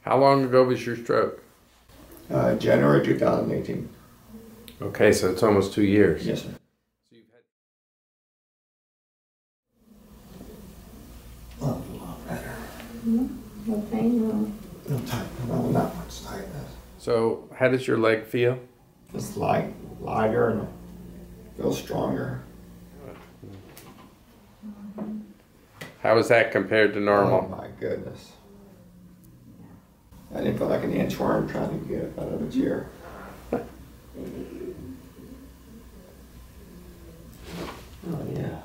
How long ago was your stroke? January 2018. Okay, so it's almost 2 years. Yes, sir. Oh, a lot better. No pain, No tight, no, not much tightness. So how does your leg feel? It's lighter and feels stronger. How is that compared to normal? Oh my goodness. I didn't feel like an inchworm trying to get it out of a chair. Oh yeah.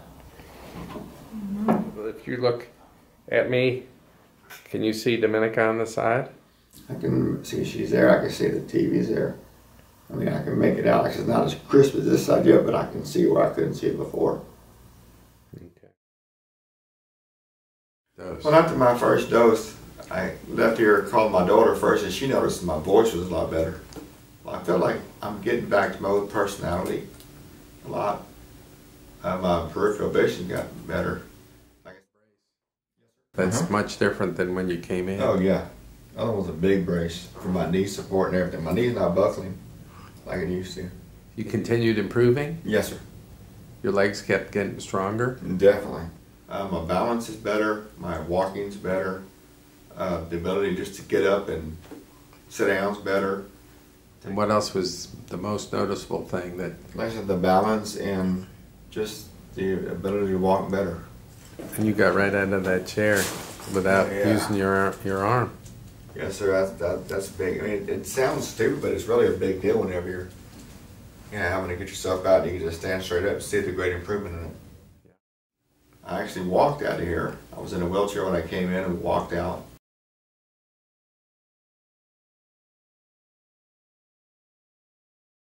If you look at me, can you see Dominica on the side? I can see she's there. I can see the TV's there. I mean, I can make it out. Like it's not as crisp as this side yet, but I can see where I couldn't see it before. Okay. Well, after my first dose, I left here, called my daughter first, and she noticed my voice was a lot better. I feel like I'm getting back to my old personality a lot. My peripheral vision got better. That's much different than when you came in. Oh yeah, that one was a big brace for my knee support and everything. My knee's not buckling like it used to. You continued improving? Yes, sir. Your legs kept getting stronger? Definitely. My balance is better. My walking's better. The ability just to get up and sit down's better. And what else was the most noticeable thing that... Like I said, the balance and just the ability to walk better. And you got right out of that chair without using your arm. Yes, sir. That's big. I mean, it sounds stupid, but it's really a big deal whenever you're having to get yourself out and you can just stand straight up and see the great improvement in it. I actually walked out of here. I was in a wheelchair when I came in and walked out.